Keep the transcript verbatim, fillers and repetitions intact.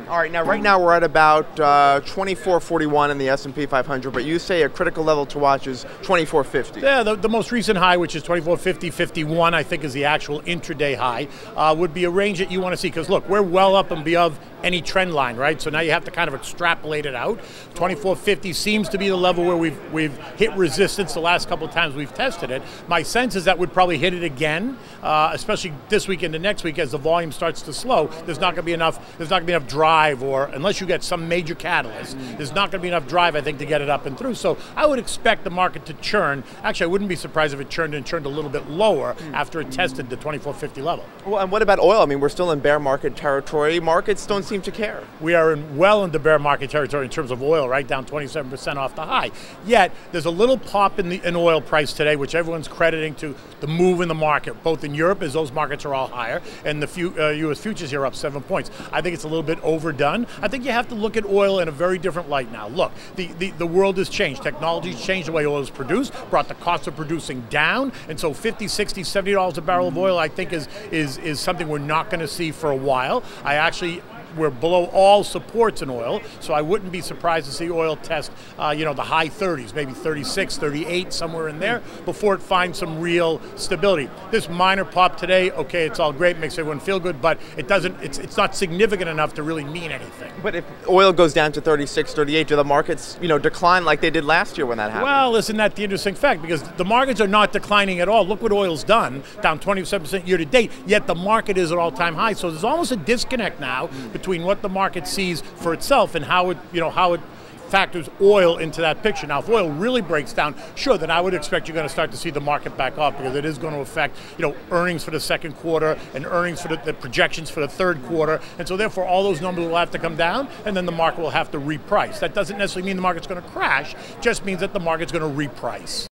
All right, now right now we're at about uh, twenty-four forty-one in the S and P five hundred, but you say a critical level to watch is twenty-four fifty. Yeah, the, the most recent high, which is twenty-four fifty fifty-one, I think is the actual intraday high, uh, would be a range that you want to see. Because look, we're well up and above any trend line, right? So now you have to kind of extrapolate it out. twenty-four fifty seems to be the level where we've we've hit resistance the last couple of times we've tested it. My sense is that we'd probably hit it again, uh, especially this week into next week as the volume starts to slow. There's not going to be enough. There's not going to be enough drive, or unless you get some major catalyst, there's not going to be enough drive, I think, to get it up and through. So I would expect the market to churn. Actually, I wouldn't be surprised if it churned and churned a little bit lower after it tested the twenty-four fifty level. Well, and what about oil? I mean, we're still in bear market territory. Markets don't seem to care. We are in well into bear market territory in terms of oil, right down twenty-seven percent off the high. Yet, there's a little pop in the in oil price today, which everyone's crediting to the move in the market, both in Europe, as those markets are all higher, and the few, uh, U S futures here are up seven points. I think it's a little bit overdone. I think you have to look at oil in a very different light now. Look, the, the, the world has changed. Technology's changed the way oil is produced, brought the cost of producing down, and so fifty, sixty, seventy dollars a barrel of oil, I think, is, is, is something we're not going to see for a while. I actually We're below all supports in oil, so I wouldn't be surprised to see oil test, uh, you know, the high thirties, maybe thirty-six, thirty-eight, somewhere in there, before it finds some real stability. This minor pop today, okay, it's all great, makes everyone feel good, but it doesn't. It's it's not significant enough to really mean anything. But if oil goes down to thirty-six, thirty-eight, do the markets, you know, decline like they did last year when that happened? Well, isn't that the interesting fact? Because the markets are not declining at all. Look what oil's done, down twenty-seven percent year to date. Yet the market is at all-time high. So there's almost a disconnect now between what the market sees for itself and how it, you know, how it factors oil into that picture. Now, if oil really breaks down, sure, then I would expect you're going to start to see the market back off, because it is going to affect, you know, earnings for the second quarter and earnings for the, the projections for the third quarter. And so therefore, all those numbers will have to come down, and then the market will have to reprice. That doesn't necessarily mean the market's going to crash, just means that the market's going to reprice.